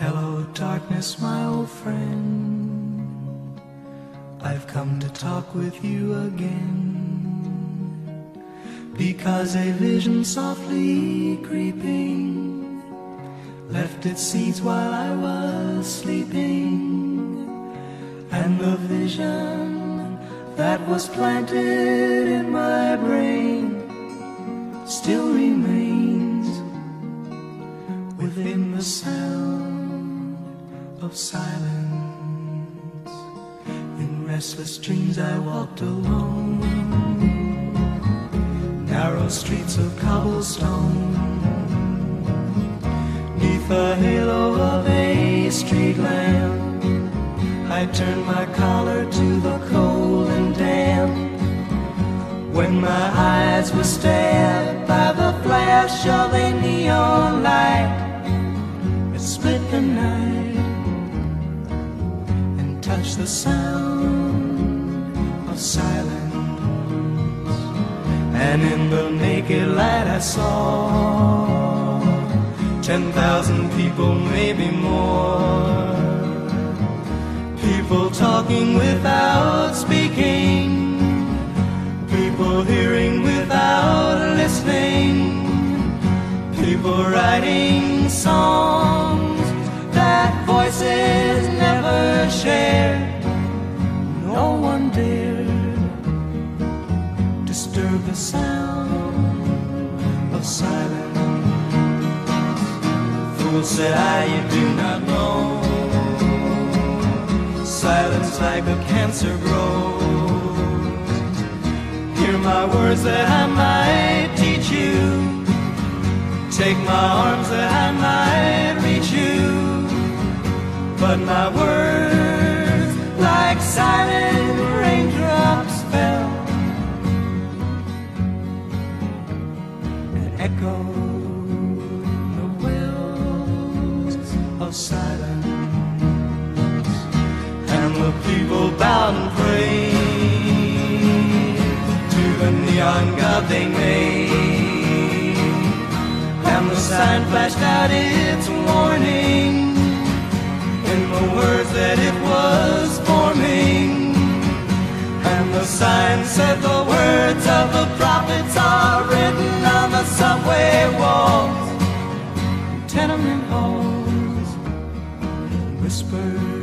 Hello, darkness, my old friend. I've come to talk with you again, because a vision softly creeping left its seeds while I was sleeping, and the vision that was planted in my brain still remains within the sound of silence. In restless dreams I walked alone, narrow streets of cobblestone, neath the halo of a street lamp. I turned my collar to the cold and damp, when my eyes were stabbed by the flash of a neon light. It split the night and touched the sound of silence, and in the naked light I saw 10,000 people, maybe more, people talking without speaking, people hearing without listening, people writing songs that voices never shared. No one dared disturb the sound of silence. Fool, said I, you do not know, silence like a cancer grows. Hear my words that I might teach you, take my arms that I might reach you, but my words like silent raindrops fell and echoed the wells of silence, and the people bowed and prayed to the neon god they made, and the sign flashed out its warning in the words that it was forming, and the sign said the words of the prophets are written on the subway walls, tenement halls, whispered